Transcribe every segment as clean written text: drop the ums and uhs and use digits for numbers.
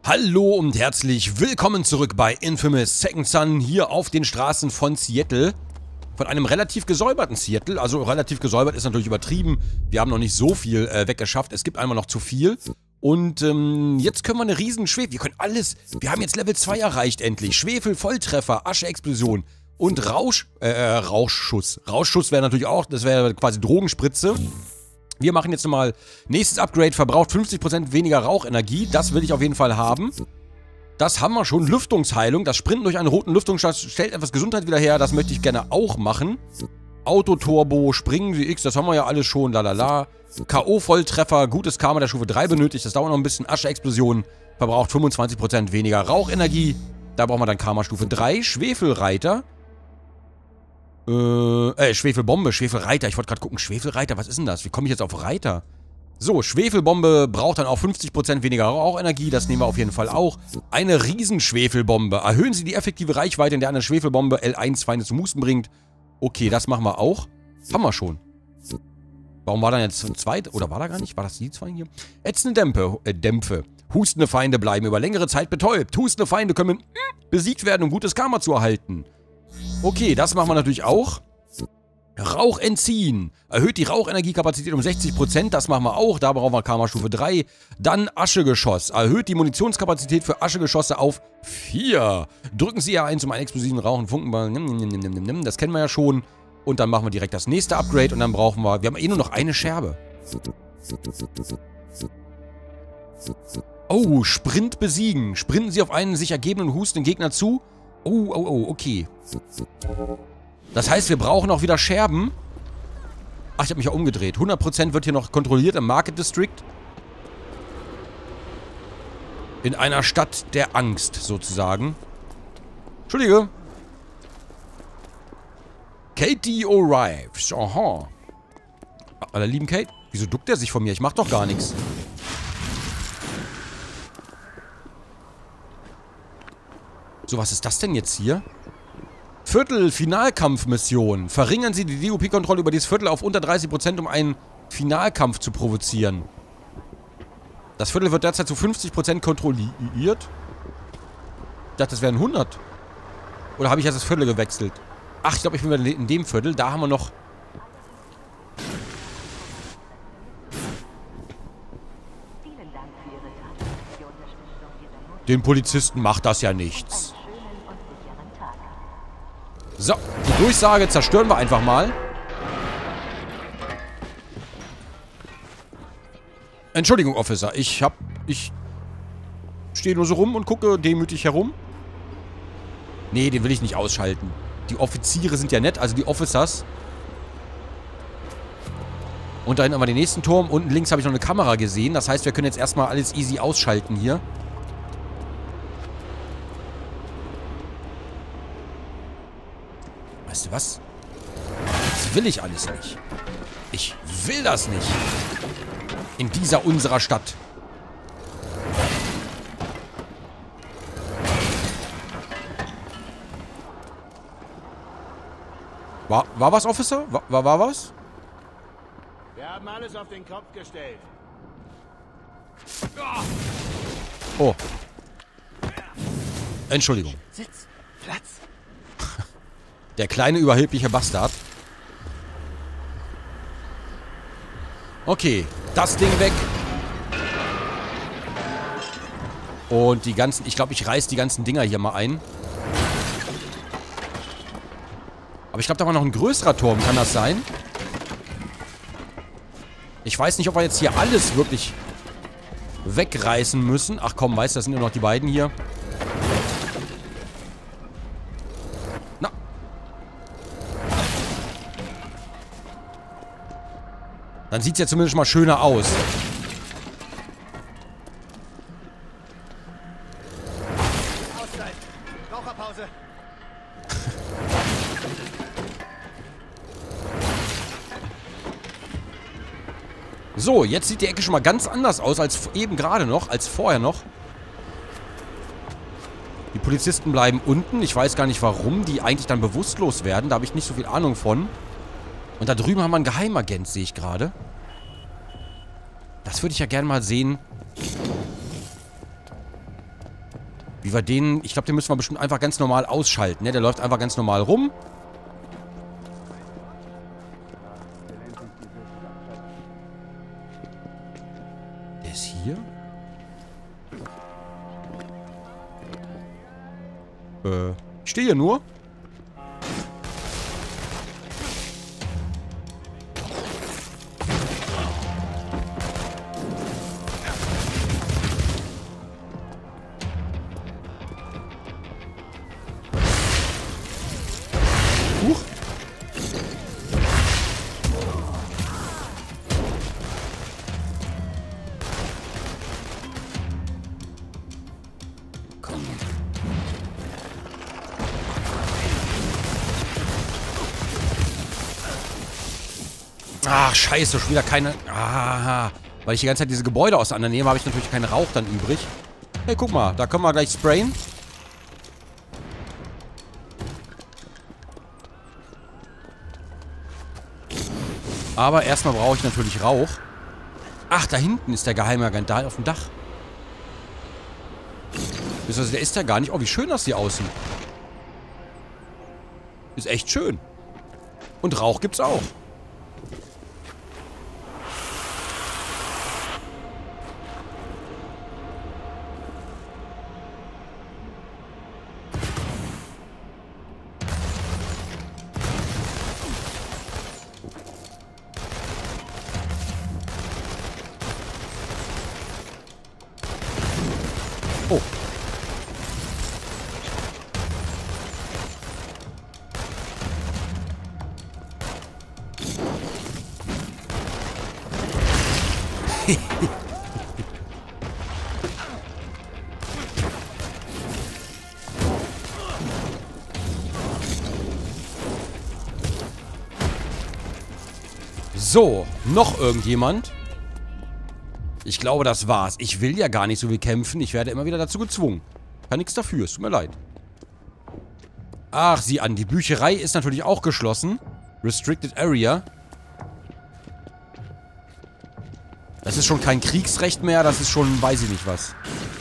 Hallo und herzlich willkommen zurück bei Infamous Second Son hier auf den Straßen von Seattle. Von einem relativ gesäuberten Seattle. Also relativ gesäubert ist natürlich übertrieben. Wir haben noch nicht so viel weggeschafft. Es gibt einfach noch zu viel. Und jetzt können wir eine riesen Schwefel. Wir können alles. Wir haben jetzt Level 2 erreicht endlich. Schwefel, Volltreffer, Asche-Explosion und Rauschschuss. Rauschschuss wäre natürlich auch, das wäre quasi Drogenspritze. Wir machen jetzt nochmal nächstes Upgrade, verbraucht 50% weniger Rauchenergie. Das will ich auf jeden Fall haben. Das haben wir schon. Lüftungsheilung. Das Sprinten durch einen roten Lüftungsschatz stellt etwas Gesundheit wieder her. Das möchte ich gerne auch machen. Autoturbo, Springen wie X, das haben wir ja alles schon. Lalala. K.O.-Volltreffer, gutes Karma der Stufe 3 benötigt. Das dauert noch ein bisschen. Asche-Explosion, verbraucht 25% weniger Rauchenergie. Da brauchen wir dann Karma Stufe 3. Schwefelreiter. Schwefelbombe, Schwefelreiter. Ich wollte gerade gucken, Schwefelreiter, was ist denn das? Wie komme ich jetzt auf Reiter? So, Schwefelbombe braucht dann auch 50% weniger Rauchenergie. Das nehmen wir auf jeden Fall auch. Eine Riesenschwefelbombe. Erhöhen Sie die effektive Reichweite, in der eine Schwefelbombe L1 Feinde zum Husten bringt. Okay, das machen wir auch. Haben wir schon. Warum war dann jetzt ein zweit? Oder war da gar nicht? War das die zwei hier? Ätzende Dämpfe. Hustende Feinde bleiben über längere Zeit betäubt. Hustende Feinde können besiegt werden, um gutes Karma zu erhalten. Okay, das machen wir natürlich auch. Rauch entziehen. Erhöht die Rauchenergiekapazität um 60%. Das machen wir auch. Da brauchen wir Karma Stufe 3. Dann Aschegeschoss. Erhöht die Munitionskapazität für Aschegeschosse auf 4. Drücken Sie R1, um einen explosiven Rauch und Funkenball. Das kennen wir ja schon. Und dann machen wir direkt das nächste Upgrade. Und dann brauchen wir... Wir haben eh nur noch eine Scherbe. Oh, Sprint besiegen. Sprinten Sie auf einen sich ergebenden hustenden Gegner zu. Oh, okay. Das heißt, wir brauchen auch wieder Scherben. Ach, ich habe mich ja umgedreht. 100% wird hier noch kontrolliert im Market District. In einer Stadt der Angst, sozusagen. Entschuldige. Katie arrives. Aha. Aller lieben Kate. Wieso duckt er sich von mir? Ich mach doch gar nichts. So, was ist das denn jetzt hier? Viertel-Finalkampfmission. Verringern Sie die DOP-Kontrolle über dieses Viertel auf unter 30%, um einen Finalkampf zu provozieren. Das Viertel wird derzeit zu 50% kontrolliert. Ich dachte, das wären 100. Oder habe ich jetzt das Viertel gewechselt? Ach, ich glaube, ich bin wieder in dem Viertel. Da haben wir noch... Den Polizisten macht das ja nichts. So, die Durchsage zerstören wir einfach mal. Entschuldigung, Officer. Ich stehe nur so rum und gucke demütig herum. Nee, den will ich nicht ausschalten. Die Offiziere sind ja nett, also die Officers. Und da hinten haben wir den nächsten Turm. Unten links habe ich noch eine Kamera gesehen. Das heißt, wir können jetzt erstmal alles easy ausschalten hier. Weißt du was? Das will ich alles nicht. Ich will das nicht. In dieser unserer Stadt. War was, Officer? War was? Wir haben alles auf den Kopf gestellt. Oh. Entschuldigung. Sitz, Platz. Der kleine, überhebliche Bastard. Okay, das Ding weg. Und die ganzen... Ich glaube, ich reiß die ganzen Dinger hier mal ein. Aber ich glaube, da war noch ein größerer Turm. Kann das sein? Ich weiß nicht, ob wir jetzt hier alles wirklich wegreißen müssen. Ach komm, weißt du, das sind nur noch die beiden hier. Dann sieht es ja zumindest mal schöner aus. Auszeit. Raucherpause. So, jetzt sieht die Ecke schon mal ganz anders aus als eben gerade noch, als vorher noch. Die Polizisten bleiben unten. Ich weiß gar nicht, warum die eigentlich dann bewusstlos werden. Da habe ich nicht so viel Ahnung von. Und da drüben haben wir einen Geheimagent, sehe ich gerade. Das würde ich ja gerne mal sehen, Wie wir den... Ich glaube, den müssen wir bestimmt einfach ganz normal ausschalten, ne? Der läuft einfach ganz normal rum. Der ist hier? Ich stehe hier nur. Huch. Komm. Ach, scheiße, schon wieder keine... Ah, weil ich die ganze Zeit diese Gebäude auseinandernehme, habe ich natürlich keinen Rauch dann übrig. Hey, guck mal, da können wir gleich sprayen. Aber erstmal brauche ich natürlich Rauch. Ach, da hinten ist der Geheimagent, da auf dem Dach. Also der ist ja gar nicht... Oh, wie schön das hier aussieht. Ist echt schön. Und Rauch gibt's auch. Oh. So, noch irgendjemand? Ich glaube, das war's. Ich will ja gar nicht so viel kämpfen. Ich werde immer wieder dazu gezwungen. Kann nichts dafür. Es tut mir leid. Ach, sieh an. Die Bücherei ist natürlich auch geschlossen. Restricted Area. Das ist schon kein Kriegsrecht mehr. Das ist schon, weiß ich nicht was.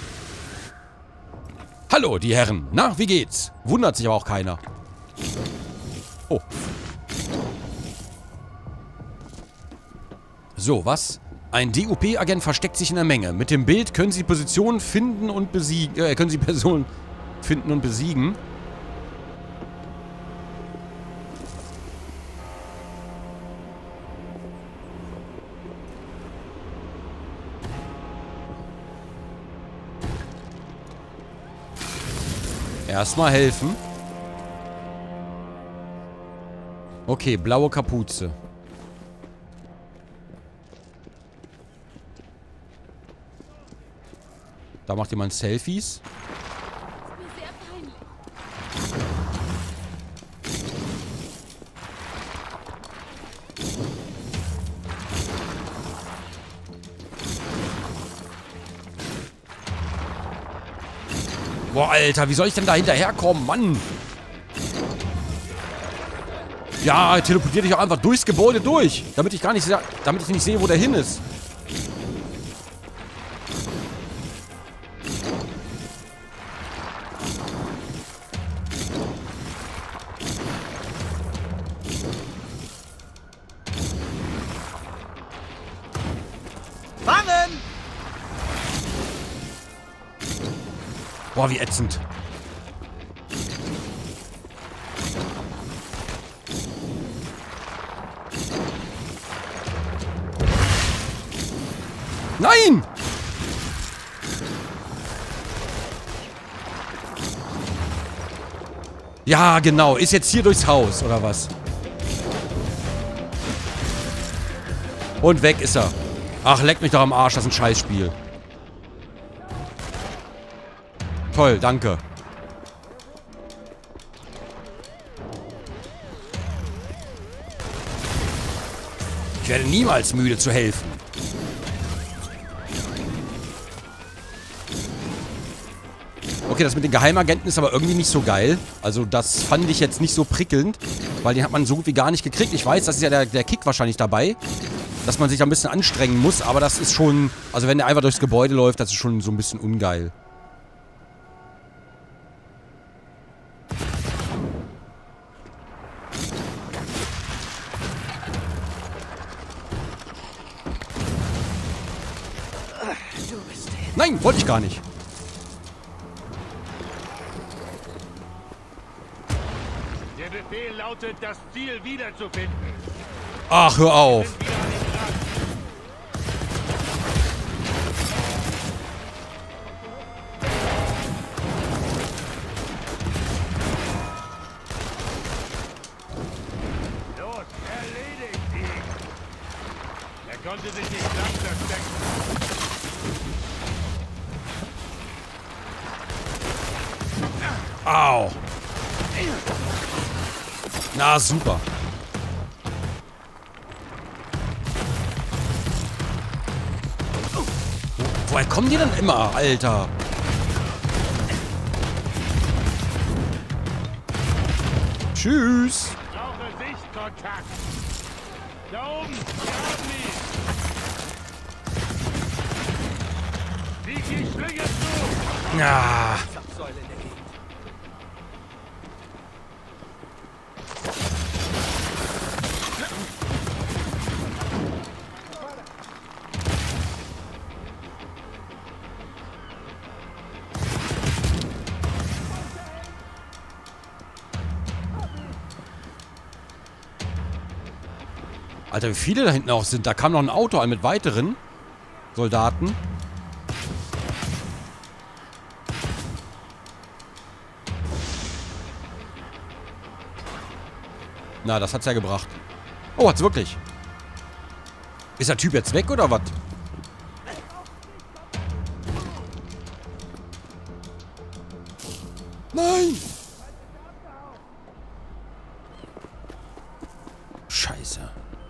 Hallo, die Herren. Na, wie geht's? Wundert sich aber auch keiner. Oh. So, was? Ein DUP-Agent versteckt sich in der Menge. Mit dem Bild können Sie Positionen finden und besiegen. Können Sie Personen finden und besiegen. Erstmal helfen. Okay, blaue Kapuze. Da macht jemand Selfies. Boah, Alter, wie soll ich denn da hinterherkommen? Mann! Ja, teleportiert dich auch einfach durchs Gebäude durch. Damit ich nicht sehe, wo der hin ist. Fangen! Boah, wie ätzend. Nein! Ja, genau. Ist jetzt hier durchs Haus, oder was? Und weg ist er. Ach, leck mich doch am Arsch. Das ist ein Scheißspiel. Toll, danke. Ich werde niemals müde zu helfen. Okay, das mit den Geheimagenten ist aber irgendwie nicht so geil. Also das fand ich jetzt nicht so prickelnd, weil den hat man so gut wie gar nicht gekriegt. Ich weiß, das ist ja der Kick wahrscheinlich dabei, dass man sich da ein bisschen anstrengen muss, aber das ist schon, also wenn der einfach durchs Gebäude läuft, das ist schon so ein bisschen ungeil. Nein, wollte ich gar nicht. Der Befehl lautet, das Ziel wiederzufinden. Ach, hör auf. Sind wieder an den Rand. Los, erledigt ihn. Er konnte sich nicht lang verstecken. Au. Na, super. Woher kommen die denn immer, Alter? Tschüss. Brauche Sichtkontakt. Da oben, wir haben ihn. Sieg die Schlinge zu. Ja. Alter, wie viele da hinten auch sind. Da kam noch ein Auto an mit weiteren Soldaten. Na, das hat's ja gebracht. Oh, hat's wirklich. Ist der Typ jetzt weg oder was? Nein! Scheiße.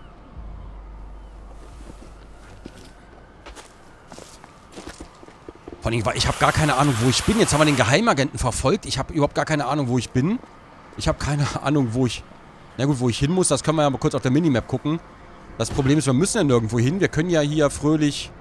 Vor allem, weil ich habe gar keine Ahnung, wo ich bin. Jetzt haben wir den Geheimagenten verfolgt. Ich habe überhaupt gar keine Ahnung, wo ich bin. Ich habe keine Ahnung, wo ich... Na gut, wo ich hin muss, das können wir ja mal kurz auf der Minimap gucken. Das Problem ist, wir müssen ja nirgendwo hin. Wir können ja hier fröhlich...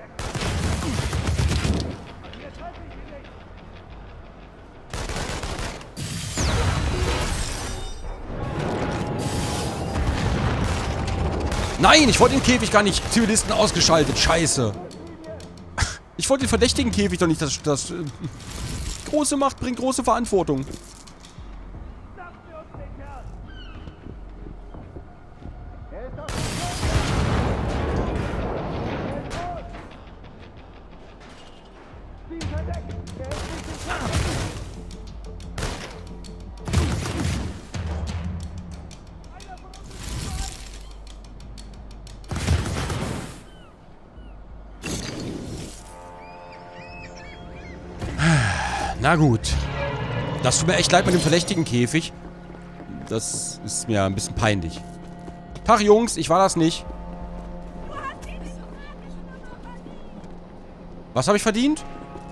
Nein, ich wollte den Käfig gar nicht. Zivilisten ausgeschaltet. Scheiße. Ich wollte den verdächtigen Käfig doch nicht. Das große Macht bringt große Verantwortung. Na gut. Das tut mir echt leid mit dem verdächtigen Käfig. Das ist mir ein bisschen peinlich. Tag, Jungs. Ich war das nicht. Was habe ich verdient?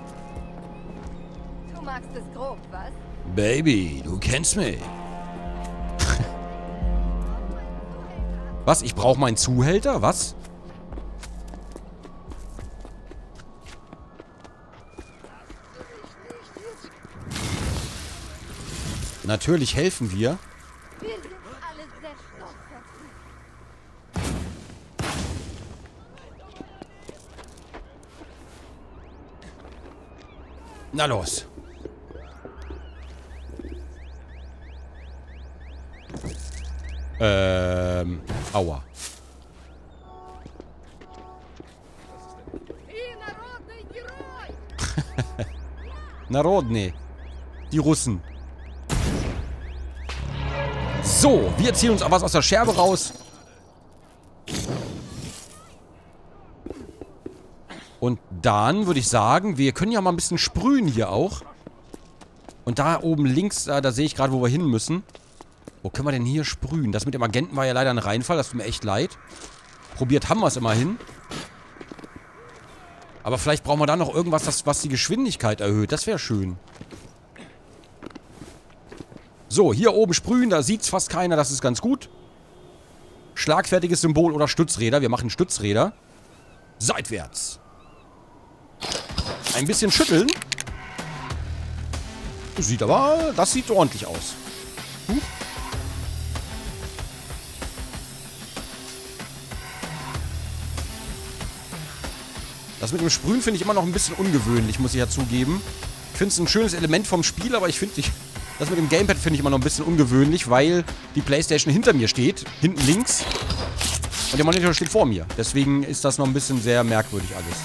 Du magst es grob, was? Baby, du kennst mich. Was? Ich brauche meinen Zuhälter? Was? Natürlich helfen wir. Wir sind alle sehr stolz auf dich. Na los. Aua. Narodny. Die Russen. So, wir ziehen uns aber was aus der Scherbe raus. Und dann würde ich sagen, wir können ja mal ein bisschen sprühen hier auch. Und da oben links, da sehe ich gerade, wo wir hin müssen. Wo können wir denn hier sprühen? Das mit dem Agenten war ja leider ein Reinfall, das tut mir echt leid. Probiert haben wir es immerhin. Aber vielleicht brauchen wir da noch irgendwas, was die Geschwindigkeit erhöht. Das wäre schön. So, hier oben sprühen, da sieht es fast keiner, das ist ganz gut. Schlagfertiges Symbol oder Stützräder. Wir machen Stützräder. Seitwärts. Ein bisschen schütteln. Das sieht ordentlich aus. Huch. Das mit dem Sprühen finde ich immer noch ein bisschen ungewöhnlich, muss ich ja zugeben. Ich finde es ein schönes Element vom Spiel, aber ich finde, das mit dem Gamepad finde ich immer noch ein bisschen ungewöhnlich, weil die PlayStation hinter mir steht, hinten links. Und der Monitor steht vor mir. Deswegen ist das noch ein bisschen sehr merkwürdig alles.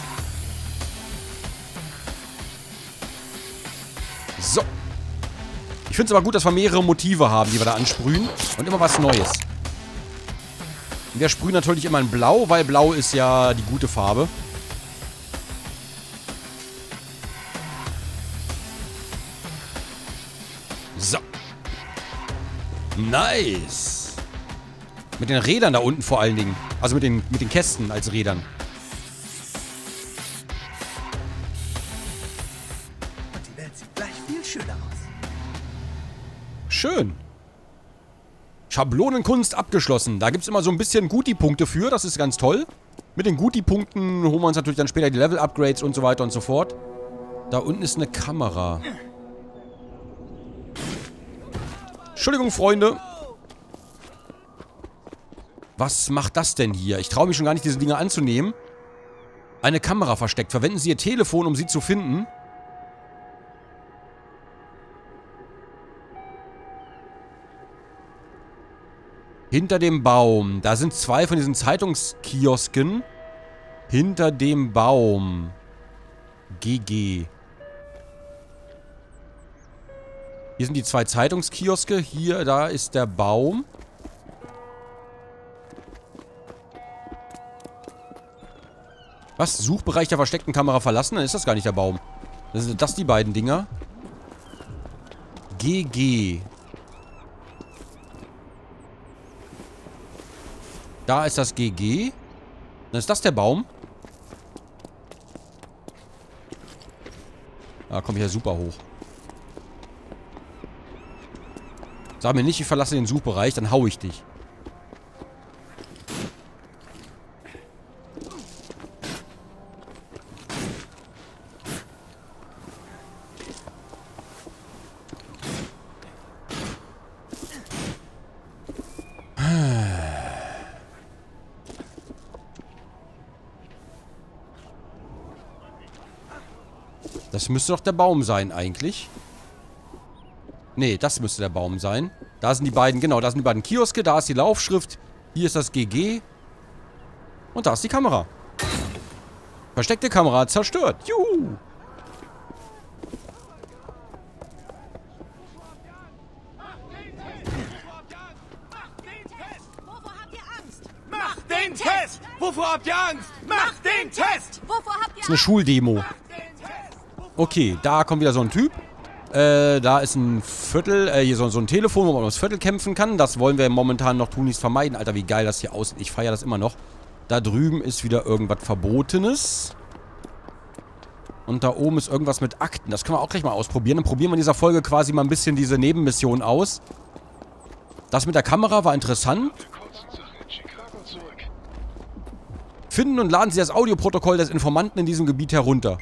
So. Ich finde es aber gut, dass wir mehrere Motive haben, die wir da ansprühen. Und immer was Neues. Und wir sprühen natürlich immer in Blau, weil Blau ist ja die gute Farbe. So. Nice. Mit den Rädern da unten vor allen Dingen. Also mit den Kästen als Rädern. Und die Welt sieht gleich viel schöner aus. Schön. Schablonenkunst abgeschlossen. Da gibt es immer so ein bisschen Guti-Punkte für. Das ist ganz toll. Mit den Guti-Punkten holen wir uns natürlich dann später die Level-Upgrades und so weiter und so fort. Da unten ist eine Kamera. Entschuldigung, Freunde. Was macht das denn hier? Ich traue mich schon gar nicht, diese Dinge anzunehmen. Eine Kamera versteckt. Verwenden Sie Ihr Telefon, um sie zu finden. Hinter dem Baum. Da sind 2 von diesen Zeitungskiosken. Hinter dem Baum. GG. Hier sind die 2 Zeitungskioske. Hier, da ist der Baum. Was? Suchbereich der versteckten Kamera verlassen? Dann ist das gar nicht der Baum. Sind das die beiden Dinger? GG. Da ist das GG. Dann ist das der Baum. Da komme ich ja super hoch. Sag mir nicht, ich verlasse den Suchbereich, dann hau ich dich. Das müsste doch der Baum sein, eigentlich. Nee, das müsste der Baum sein. Da sind die beiden, genau, da sind die beiden Kioske, da ist die Laufschrift, hier ist das GG. Und da ist die Kamera. Versteckte Kamera zerstört. Juhu! Wovor habt ihr Angst? Macht den Test! Wovor habt ihr Angst? Macht den Test! Wovor habt ihr Das ist eine Schuldemo. Okay, da kommt wieder so ein Typ. Da ist ein Viertel, hier so ein Telefon, wo man ums Viertel kämpfen kann. Das wollen wir momentan noch tunlichst vermeiden. Alter, wie geil das hier aussieht. Ich feiere das immer noch. Da drüben ist wieder irgendwas Verbotenes. Und da oben ist irgendwas mit Akten. Das können wir auch gleich mal ausprobieren. Dann probieren wir in dieser Folge quasi mal ein bisschen diese Nebenmission aus. Das mit der Kamera war interessant. Finden und laden Sie das Audioprotokoll des Informanten in diesem Gebiet herunter.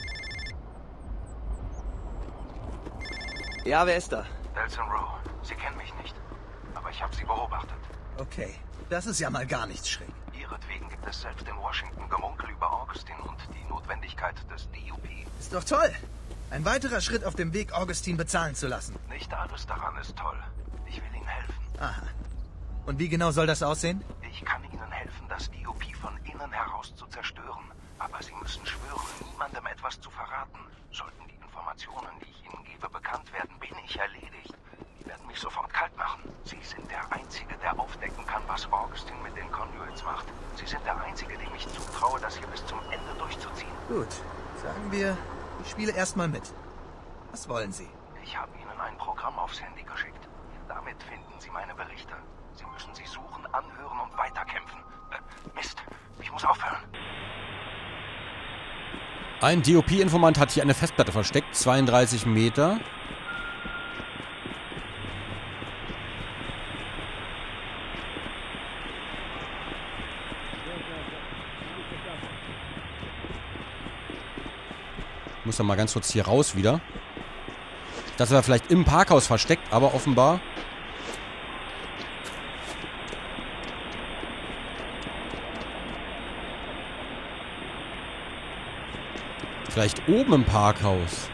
Ja, wer ist da? Delson Rowe. Sie kennen mich nicht. Aber ich habe Sie beobachtet. Okay, das ist ja mal gar nichts schräg. Ihretwegen gibt es selbst in Washington Gemunkel über Augustin und die Notwendigkeit des DUP. Ist doch toll. Ein weiterer Schritt auf dem Weg, Augustin bezahlen zu lassen. Nicht alles daran ist toll. Ich will Ihnen helfen. Aha. Und wie genau soll das aussehen? Ich kann Ihnen helfen, das DUP von innen heraus zu zerstören. Aber Sie müssen schwören, niemandem etwas zu verraten. Sollten die Informationen, die ich Ihnen gebe, bekannt werden, bin ich erledigt. Die werden mich sofort kalt machen. Sie sind der Einzige, der aufdecken kann, was Augustin mit den Conduits macht. Sie sind der Einzige, dem ich zutraue, das hier bis zum Ende durchzuziehen. Gut, sagen wir, ich spiele erstmal mit. Was wollen Sie? Ich habe Ihnen ein Programm aufs Handy geschickt. Damit finden Sie meine Berichte. Sie müssen sie suchen, anhören und weiterkämpfen. Mist, ich muss aufhören. Ein DOP-Informant hat hier eine Festplatte versteckt. 32 Meter. Ich muss dann mal ganz kurz hier raus wieder. Das war vielleicht im Parkhaus versteckt, aber offenbar... Vielleicht oben im Parkhaus.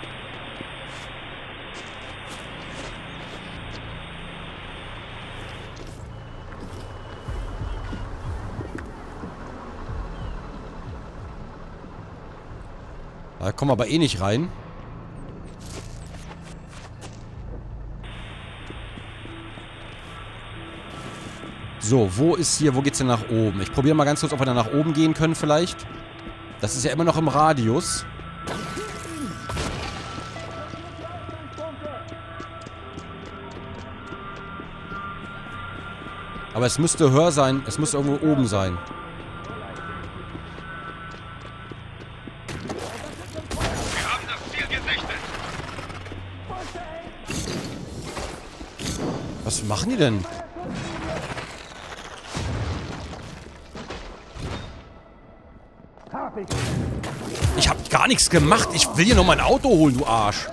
Da kommen wir aber eh nicht rein. So, wo ist hier, wo geht's denn nach oben? Ich probiere mal ganz kurz, ob wir da nach oben gehen können vielleicht. Das ist ja immer noch im Radius. Aber es müsste höher sein, es müsste irgendwo oben sein. Wir haben das Ziel gesichtet. Was machen die denn? Ich hab gar nichts gemacht. Ich will hier noch mein Auto holen, du Arsch.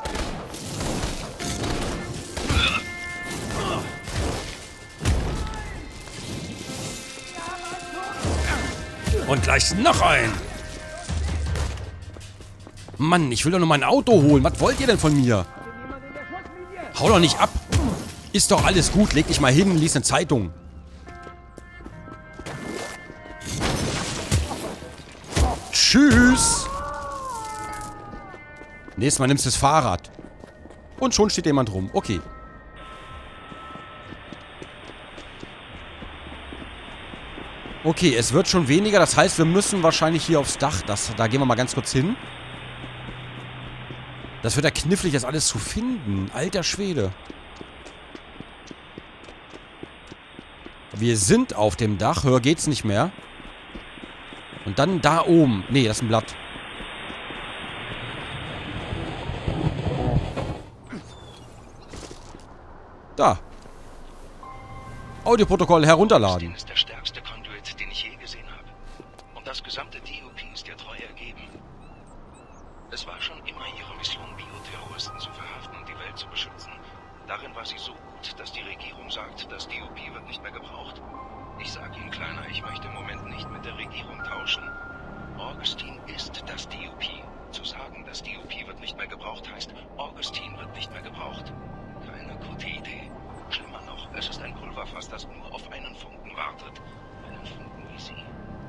Und gleich noch ein. Mann, ich will doch nur mein Auto holen. Was wollt ihr denn von mir? Hau doch nicht ab. Ist doch alles gut. Leg dich mal hin, lies eine Zeitung. Tschüss. Nächstes Mal nimmst du das Fahrrad. Und schon steht jemand rum. Okay. Okay, es wird schon weniger. Das heißt, wir müssen wahrscheinlich hier aufs Dach. Da gehen wir mal ganz kurz hin. Das wird ja knifflig, das alles zu finden. Alter Schwede. Wir sind auf dem Dach. Höher geht's nicht mehr. Und dann da oben. Nee, das ist ein Blatt. Da. Audioprotokoll herunterladen. Augustin ist der stärkste Conduit, den ich je gesehen habe. Und das gesamte DOP ist ihr treu ergeben. Es war schon immer ihre Mission, Bioterroristen zu verhaften und die Welt zu beschützen. Darin war sie so gut, dass die Regierung sagt, das DOP wird nicht mehr gebraucht. Ich sage Ihnen, Kleiner, ich möchte im Moment nicht mit der Regierung tauschen. Augustin ist das DOP. Zu sagen, das DOP wird nicht mehr gebraucht, heißt, Augustin wird nicht mehr gebraucht. Keine gute Idee. Schlimmer noch, es ist ein Pulverfass, das nur auf einen Funken wartet. Einen Funken wie Sie.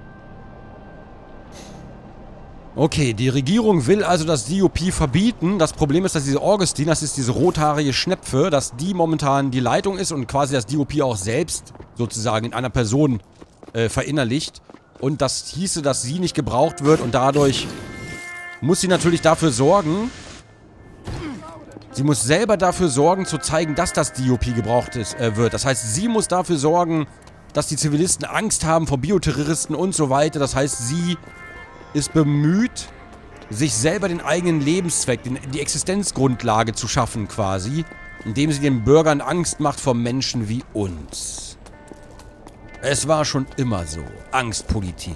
Okay, die Regierung will also das DOP verbieten. Das Problem ist, dass diese Augustin, das ist diese rothaarige Schnepfe, dass die momentan die Leitung ist und quasi das DOP auch selbst sozusagen in einer Person verinnerlicht. Und das hieße, dass sie nicht gebraucht wird und dadurch muss sie natürlich dafür sorgen, sie muss selber dafür sorgen, zu zeigen, dass das DOP gebraucht wird. Das heißt, sie muss dafür sorgen, dass die Zivilisten Angst haben vor Bioterroristen und so weiter. Das heißt, sie ist bemüht, sich selber den eigenen Lebenszweck, die Existenzgrundlage zu schaffen quasi, indem sie den Bürgern Angst macht vor Menschen wie uns. Es war schon immer so. Angstpolitik.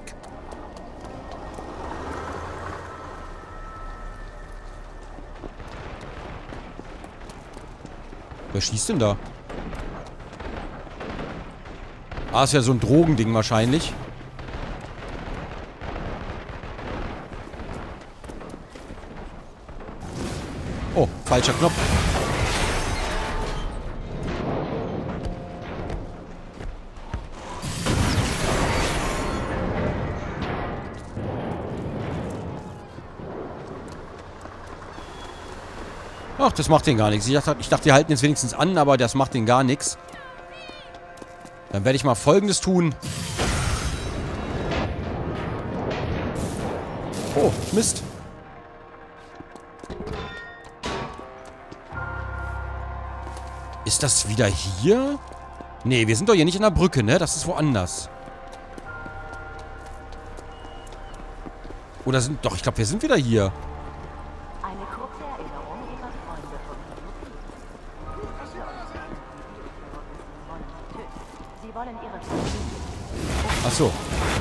Wer schießt denn da? Ah, ist ja so ein Drogending wahrscheinlich. Oh, falscher Knopf. Ach, das macht denen gar nichts. Ich dachte, die halten jetzt wenigstens an, aber das macht denen gar nichts. Dann werde ich mal Folgendes tun. Oh, Mist. Ist das wieder hier? Nee, wir sind doch hier nicht an der Brücke, ne? Das ist woanders. Oder sind... Doch, ich glaube, wir sind wieder hier. Eine kurze Erinnerung ihrer Freunde von Sie wollen ihre Familie. Ach so.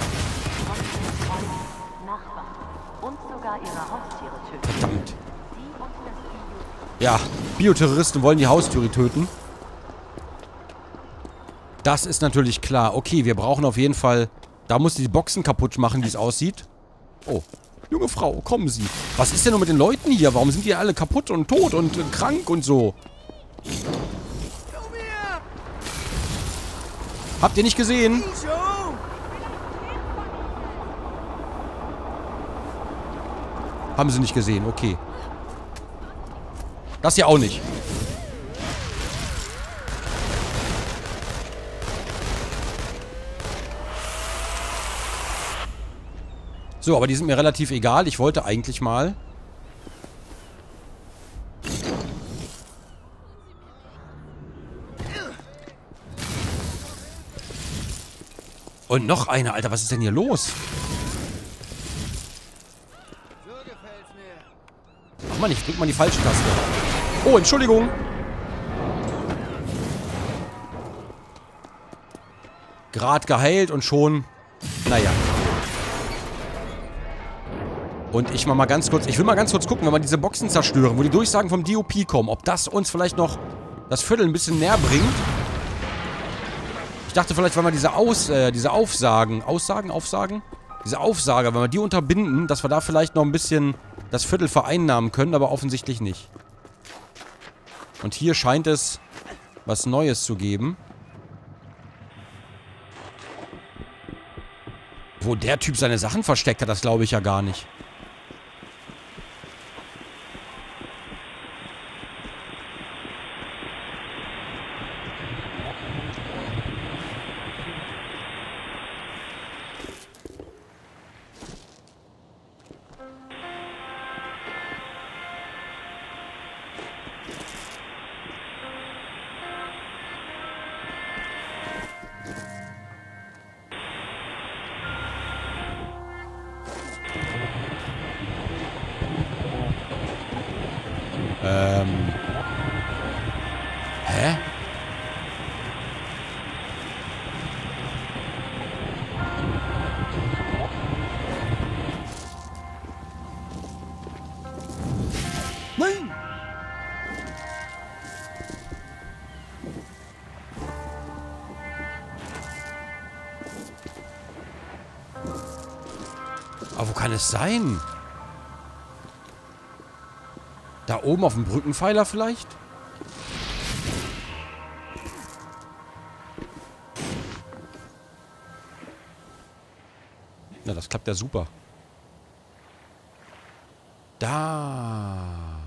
Nachbarn und sogar ihre Haustiere töten. Verdammt. Sie und das Bio. Ja, Bioterroristen wollen die Haustiere töten. Das ist natürlich klar. Okay, wir brauchen auf jeden Fall... Da muss die Boxen kaputt machen, wie es aussieht. Oh. Junge Frau, kommen Sie. Was ist denn nur mit den Leuten hier? Warum sind die alle kaputt und tot und krank und so? Habt ihr nicht gesehen? Haben sie nicht gesehen, okay. Das hier auch nicht. So, aber die sind mir relativ egal. Ich wollte eigentlich mal... Und noch eine, Alter. Was ist denn hier los? Ach man, ich drück mal die falsche Taste. Oh, Entschuldigung. Grad geheilt und schon... Naja. Und ich mal ganz kurz... Ich will mal ganz kurz gucken, wenn wir diese Boxen zerstören, wo die Durchsagen vom DOP kommen, ob das uns vielleicht noch das Viertel ein bisschen näher bringt. Ich dachte vielleicht, wenn wir diese Aufsagen... Diese Aufsager, wenn wir die unterbinden, dass wir da vielleicht noch ein bisschen das Viertel vereinnahmen können, aber offensichtlich nicht. Und hier scheint es was Neues zu geben. Wo der Typ seine Sachen versteckt hat, das glaube ich ja gar nicht. Hä? Nein! Aber wo kann es sein? Da oben auf dem Brückenpfeiler vielleicht? Na, das klappt ja super. Da.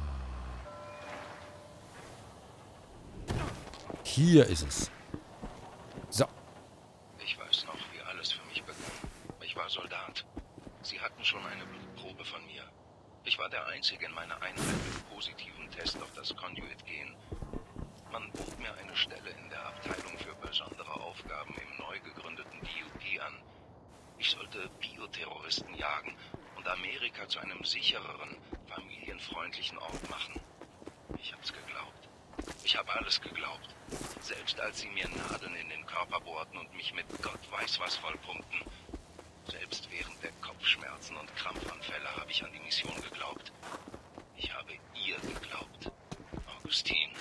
Hier ist es. So. Ich weiß noch, wie alles für mich begann. Ich war Soldat. Sie hatten schon eine Blutprobe von mir. Ich war der Einzige in meiner Einheit mit positiven Test auf das Conduit-Gen. Man bot mir eine Stelle in der Abteilung für besondere Aufgaben im neu gegründeten DUP an. Ich sollte Bioterroristen jagen und Amerika zu einem sichereren, familienfreundlichen Ort machen. Ich hab's geglaubt. Ich habe alles geglaubt. Selbst als sie mir Nadeln in den Körper bohrten und mich mit Gott weiß was vollpumpten. Selbst während der Kopfschmerzen und Krampfanfälle habe ich an die Mission geglaubt. Ich habe ihr geglaubt. Augustine.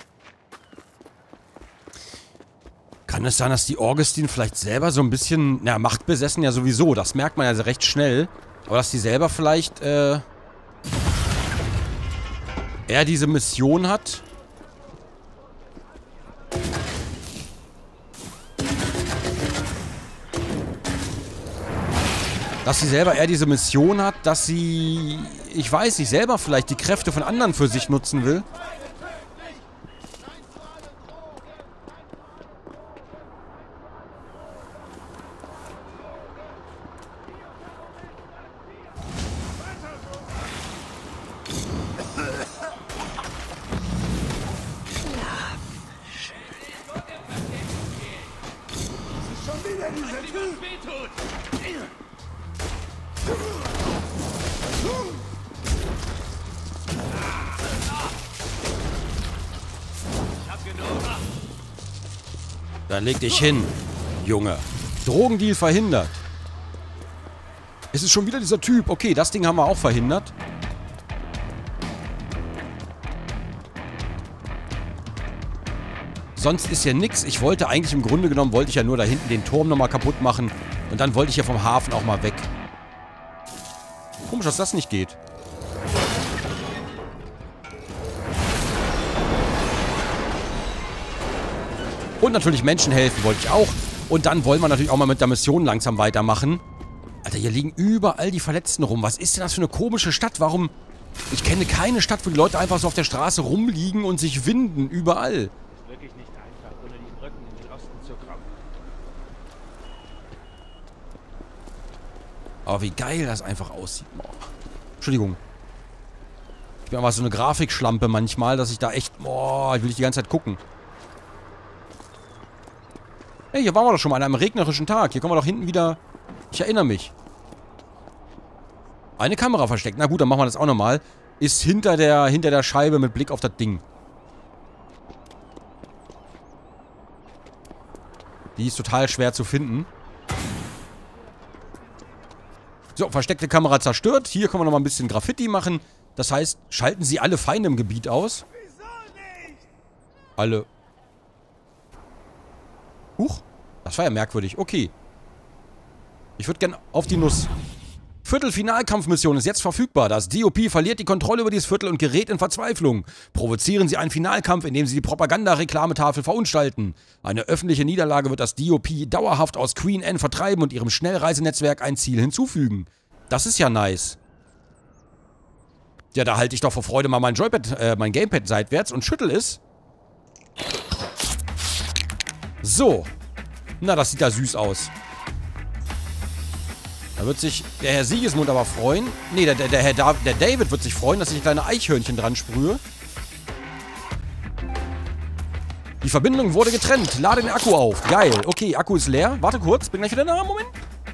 Kann es sein, dass die Augustine vielleicht selber so ein bisschen, na, machtbesessen ja sowieso, das merkt man ja recht schnell, aber dass die selber vielleicht, eher diese Mission hat? Dass sie selber eher diese Mission hat, dass sie, ich weiß nicht, selber vielleicht die Kräfte von anderen für sich nutzen will? Dann leg dich hin, Junge. Drogendeal verhindert. Es ist schon wieder dieser Typ. Okay, das Ding haben wir auch verhindert. Sonst ist ja nix. Ich wollte eigentlich im Grunde genommen, wollte ich ja nur da hinten den Turm nochmal kaputt machen. Und dann wollte ich ja vom Hafen auch mal weg. Komisch, dass das nicht geht. Und natürlich Menschen helfen wollte ich auch. Und dann wollen wir natürlich auch mal mit der Mission langsam weitermachen. Alter, hier liegen überall die Verletzten rum. Was ist denn das für eine komische Stadt? Warum? Ich kenne keine Stadt, wo die Leute einfach so auf der Straße rumliegen und sich winden. Überall. Wirklich nicht einfach, ohne die Brücken in den Osten zu kommen. Aber wie geil das einfach aussieht. Boah. Entschuldigung. Ich bin aber so eine Grafikschlampe manchmal, dass ich da echt... Boah, ich will die ganze Zeit gucken. Hey, hier waren wir doch schon mal an einem regnerischen Tag. Hier kommen wir doch hinten wieder... Ich erinnere mich. Eine Kamera versteckt. Na gut, dann machen wir das auch nochmal. Ist hinter der Scheibe mit Blick auf das Ding. Die ist total schwer zu finden. So, versteckte Kamera zerstört. Hier können wir nochmal ein bisschen Graffiti machen. Das heißt, schalten Sie alle Feinde im Gebiet aus. Alle. Huch, das war ja merkwürdig. Okay. Ich würde gerne auf die Nuss. Viertelfinalkampfmission ist jetzt verfügbar. Das DOP verliert die Kontrolle über dieses Viertel und gerät in Verzweiflung. Provozieren Sie einen Finalkampf, indem Sie die Propaganda-Reklametafel verunstalten. Eine öffentliche Niederlage wird das DOP dauerhaft aus Queen Anne vertreiben und ihrem Schnellreisenetzwerk ein Ziel hinzufügen. Das ist ja nice. Ja, da halte ich doch vor Freude mal mein Gamepad seitwärts und schüttel es. So. Na, das sieht ja süß aus. Da wird sich der Herr Sigismund aber freuen. Nee, der David wird sich freuen, dass ich kleine Eichhörnchen dran sprühe. Die Verbindung wurde getrennt. Lade den Akku auf. Geil. Okay, Akku ist leer. Warte kurz, bin gleich wieder da. Moment.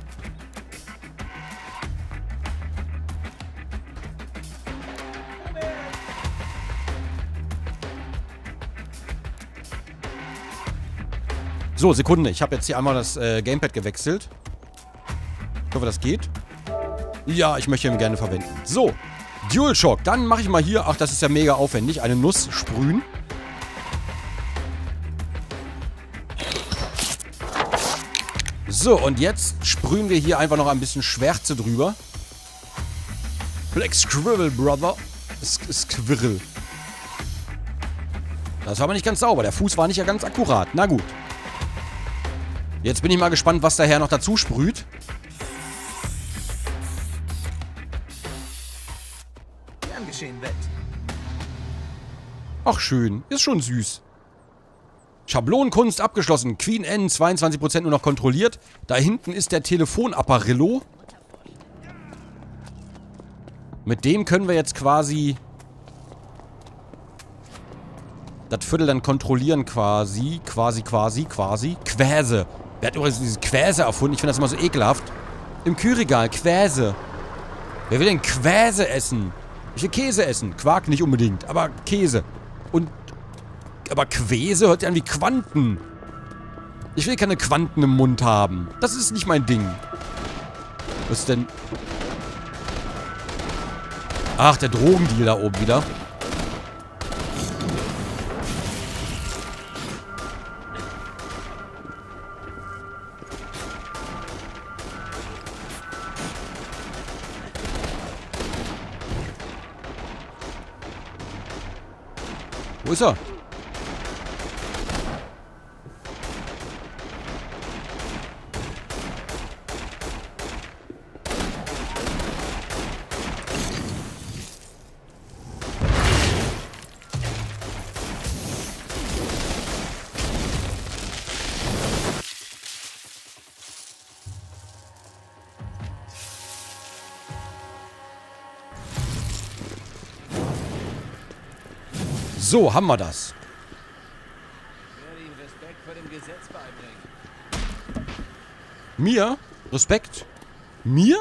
So, Sekunde. Ich habe jetzt hier einmal das Gamepad gewechselt. Ich hoffe, das geht. Ja, ich möchte ihn gerne verwenden. So, DualShock. Dann mache ich mal hier, ach, das ist ja mega aufwendig, eine Nuss sprühen. So, und jetzt sprühen wir hier einfach noch ein bisschen Schwärze drüber. Black Squirrel, Brother. Squirrel. Das war aber nicht ganz sauber. Der Fuß war nicht ja ganz akkurat. Na gut. Jetzt bin ich mal gespannt, was der Herr noch dazu sprüht. Gern geschehen, Welt. Ach schön, ist schon süß. Schablonenkunst abgeschlossen. Queen Anne 22% nur noch kontrolliert. Da hinten ist der Telefonapparillo. Mit dem können wir jetzt quasi das Viertel dann kontrollieren quasi. Quäse. Wer hat übrigens diese Quäse erfunden? Ich finde das immer so ekelhaft. Im Kühlregal, Quäse. Wer will denn Quäse essen? Ich will Käse essen. Quark nicht unbedingt, aber Käse. Aber Quäse hört sich an wie Quanten. Ich will keine Quanten im Mund haben. Das ist nicht mein Ding. Was ist denn? Ach, der Drogendeal da oben wieder. Wo ist er? So, haben wir das. Mir? Respekt? Mir?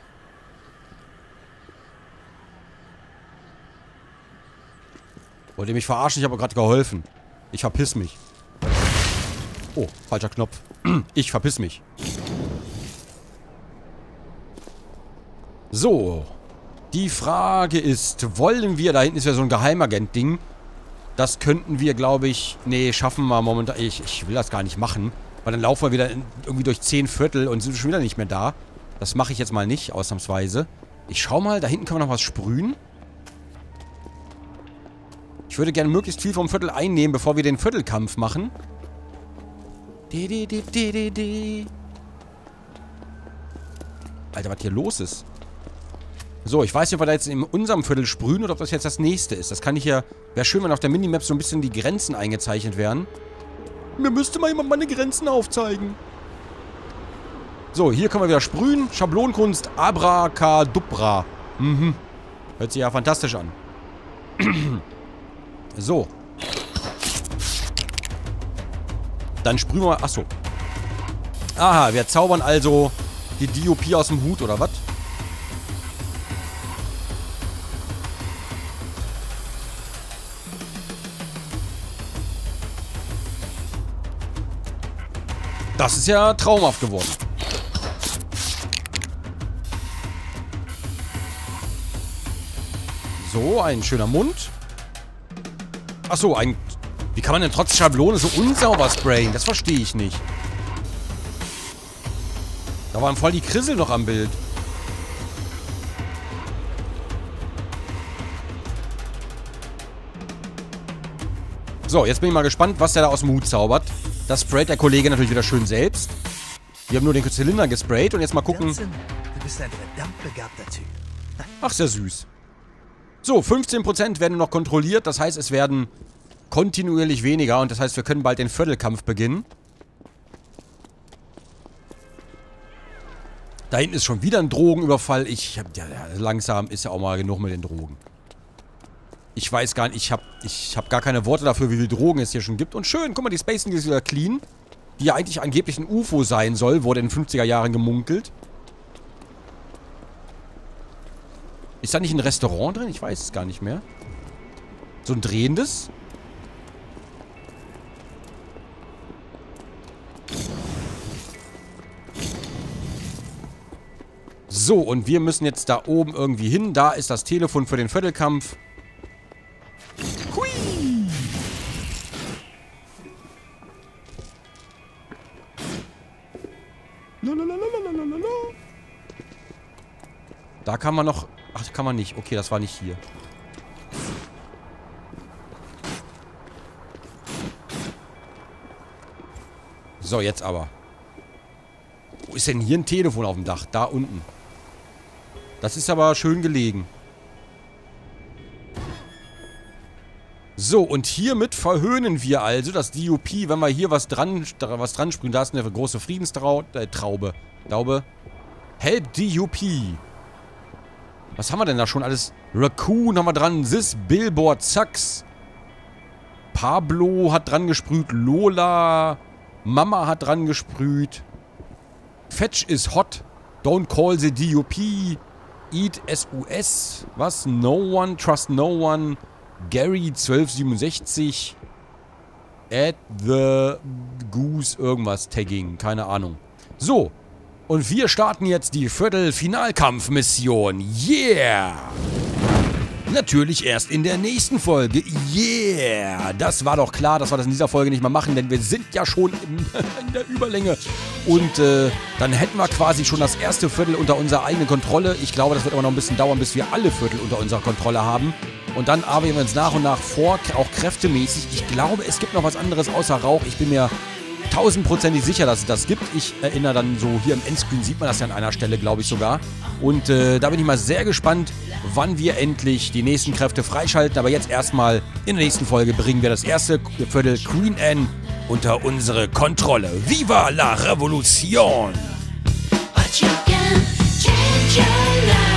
Wollt ihr mich verarschen? Ich habe gerade geholfen. Ich verpiss mich. Oh, falscher Knopf. Ich verpiss mich. So. Die Frage ist, wollen wir... Da hinten ist ja so ein Geheimagent-Ding. Das könnten wir, glaube ich... Nee, schaffen wir momentan... Ich will das gar nicht machen. Weil dann laufen wir wieder irgendwie durch 10 Viertel und sind schon wieder nicht mehr da. Das mache ich jetzt mal nicht, ausnahmsweise. Ich schau mal, da hinten können wir noch was sprühen. Ich würde gerne möglichst viel vom Viertel einnehmen, bevor wir den Viertelkampf machen. Alter, was hier los ist. So, ich weiß nicht, ob wir da jetzt in unserem Viertel sprühen oder ob das jetzt das nächste ist. Das kann ich ja... Wäre schön, wenn auf der Minimap so ein bisschen die Grenzen eingezeichnet wären. Mir müsste mal jemand meine Grenzen aufzeigen. So, hier können wir wieder sprühen. Schablonenkunst, Abracadabra. Mhm. Hört sich ja fantastisch an. So. Dann sprühen wir mal... Achso. Aha, wir zaubern also die DOP aus dem Hut, oder was? Das ist ja traumhaft geworden. So, ein schöner Mund. Achso, ein... Wie kann man denn trotz Schablone so unsauber sprayen? Das verstehe ich nicht. Da waren voll die Krissel noch am Bild. So, jetzt bin ich mal gespannt, was der da aus dem Hut zaubert. Das sprayt der Kollege natürlich wieder schön selbst. Wir haben nur den Zylinder gesprayt und jetzt mal gucken. 14? Du bist ein verdammt begabter Typ. Ach, sehr süß. So, 15% werden noch kontrolliert. Das heißt, es werden kontinuierlich weniger. Und das heißt, wir können bald den Viertelkampf beginnen. Da hinten ist schon wieder ein Drogenüberfall. Ja, langsam ist ja auch mal genug mit den Drogen. Ich weiß gar nicht, ich hab gar keine Worte dafür, wie viel Drogen es hier schon gibt. Und schön, guck mal, die Space ist wieder clean. Die ja eigentlich angeblich ein UFO sein soll, wurde in den 50er Jahren gemunkelt. Ist da nicht ein Restaurant drin? Ich weiß es gar nicht mehr. So ein drehendes? So, und wir müssen jetzt da oben irgendwie hin. Da ist das Telefon für den Viertelkampf. Hui! Da kann man noch... Ach, kann man nicht. Okay, das war nicht hier. So, jetzt aber. Wo ist denn hier ein Telefon auf dem Dach? Da unten. Das ist aber schön gelegen. So, und hiermit verhöhnen wir also das DOP, wenn wir hier was dran sprühen. Da ist eine große Friedenstraube. Daube. Help DOP. Was haben wir denn da schon alles? Raccoon haben wir dran. Sis, Billboard, Sachs. Pablo hat dran gesprüht. Lola. Mama hat dran gesprüht. Fetch is hot. Don't call the DOP. Eat SUS. Was? No one. Trust no one. Gary 1267. Add the Goose irgendwas Tagging. Keine Ahnung. So. Und wir starten jetzt die Viertelfinalkampfmission. Yeah! Natürlich erst in der nächsten Folge. Yeah! Das war doch klar, dass wir das in dieser Folge nicht mehr machen, denn wir sind ja schon in der Überlänge. Und dann hätten wir quasi schon das erste Viertel unter unserer eigenen Kontrolle. Ich glaube, das wird aber noch ein bisschen dauern, bis wir alle Viertel unter unserer Kontrolle haben. Und dann arbeiten wir uns nach und nach vor, auch kräftemäßig. Ich glaube, es gibt noch was anderes außer Rauch. Ich bin mir 1000%ig sicher, dass es das gibt. Ich erinnere dann so, hier im Endscreen sieht man das ja an einer Stelle, glaube ich sogar. Und da bin ich mal sehr gespannt, wann wir endlich die nächsten Kräfte freischalten. Aber jetzt erstmal in der nächsten Folge bringen wir das erste Viertel Queen Anne unter unsere Kontrolle. Viva la Revolution! But you can change your life.